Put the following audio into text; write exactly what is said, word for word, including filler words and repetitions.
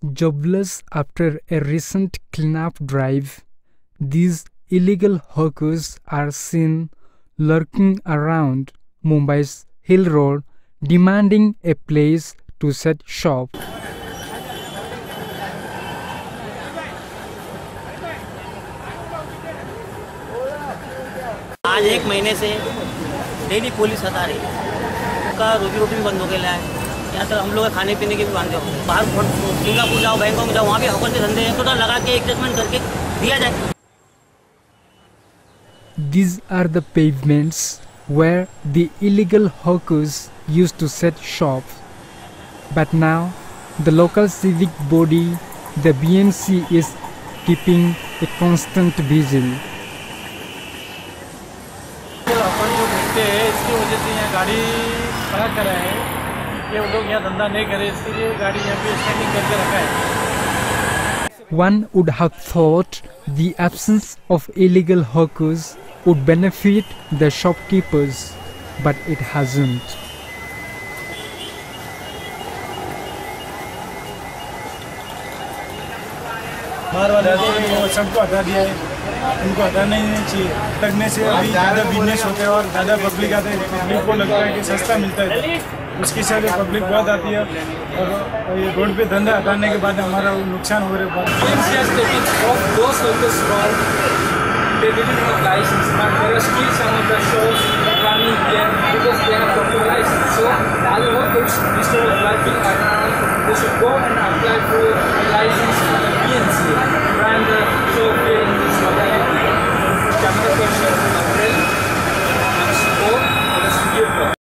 Jobless after a recent cleanup drive, these illegal hawkers are seen lurking around Mumbai's Hill Road, demanding a place to set shop. आज एक महीने से daily police हटा रही है, उनका रोजी रोटी भी बंद हो गया है। यहाँ तक हम लोग खाने पीने के भी बंद हो। बाहर सिंगापुर जाओ, बैंकॉक जाओ, वहाँ भी हॉकर के धंधे हैं, तो लगा के एडजस्टमेंट करके दिया जाए। These are the pavements where the illegal hawkers used to set shop. But now, the local civic body, the B M C, is keeping a constant vigil. अपन जो देखते हैं इसकी वजह से यहाँ गाड़ी खड़ा करा है कि वो लोग यहाँ धंधा नहीं करे, इसके लिए गाड़ी यहाँ पे स्टैंडिंग करके रखा है। One would have thought the absence of illegal hawkers would benefit the shopkeepers, but it hasn't. बार बार वो सबको हटा दिया है, उनको हटाना ही नहीं चाहिए। लगने से अभी ज़्यादा बिजनेस होते हैं और ज़्यादा पब्लिक आते हैं। पब्लिक को लगता है कि सस्ता मिलता है, उसकी से पब्लिक बहुत आती है और ये रोड पे धंधा हटाने के बाद हमारा नुकसान हो रहा है। They didn't have license, but there are still some of the shows running here because they have proper license. So, other workers, instead of driving around, they should go and apply for